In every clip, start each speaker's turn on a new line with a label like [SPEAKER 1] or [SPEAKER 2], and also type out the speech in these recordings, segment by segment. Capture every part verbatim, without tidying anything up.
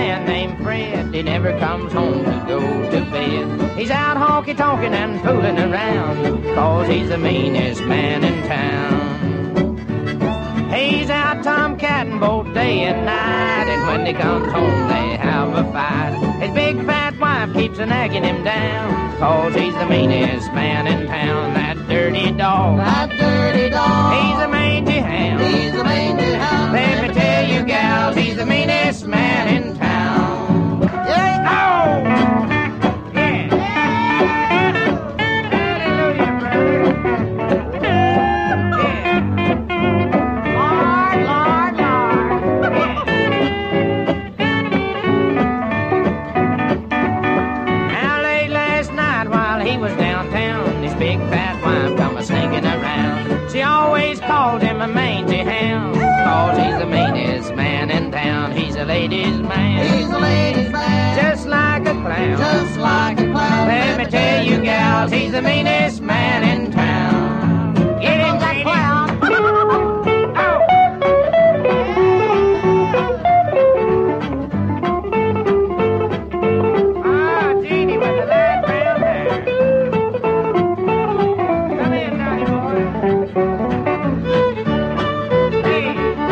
[SPEAKER 1] man named Fred. He never comes home to go to bed. He's out honky-tonkin' and fooling around, 'cause he's the meanest man in town. He's out tomcatting both day and night, and when he comes home they have a fight. His big fat wife keeps a nagging him down, 'cause he's the meanest man in town. That dirty dog,
[SPEAKER 2] That dirty dog.
[SPEAKER 1] he's a mangy hound.
[SPEAKER 2] He's a mangy hound.
[SPEAKER 1] Let me tell you, gals, he's the meanest man in town.
[SPEAKER 2] Yeah.
[SPEAKER 1] Oh! Yeah! Hallelujah, brother. Yeah. Lord, Lord, Lord. Yeah. Now, late last night while he was downtown, his big fat wife come a sneaking around. She always called him a mangy hound, 'cause he's the meanest man in town. He's a ladies' man,
[SPEAKER 2] He's a ladies' man.
[SPEAKER 1] just like a clown.
[SPEAKER 2] Just like a clown.
[SPEAKER 1] Let me tell you, gals, he's the meanest man in town. Get him, that clown. Oh. Ah, Jeannie with the light brown hair. Come in, Johnny boy. Hey.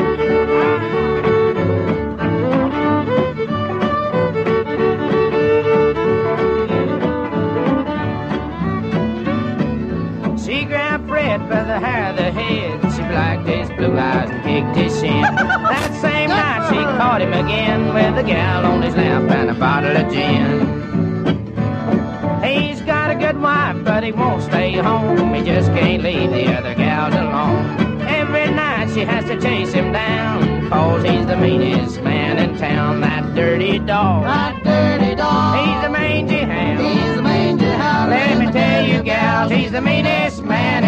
[SPEAKER 1] She grabbed Fred by the hair of the head. She blacked his blue eyes and kicked his shin. That same night she caught him again with a gal on his lap and a bottle of gin. He's got a good wife, but he won't stay home. He just can't leave the other gals alone. Every night she has to chase him down, 'cause he's the meanest man in town. That dirty dog,
[SPEAKER 2] That dirty dog.
[SPEAKER 1] he's a mangy hound.
[SPEAKER 2] He's a mangy hound.
[SPEAKER 1] Let me tell you, gals, he's the meanest man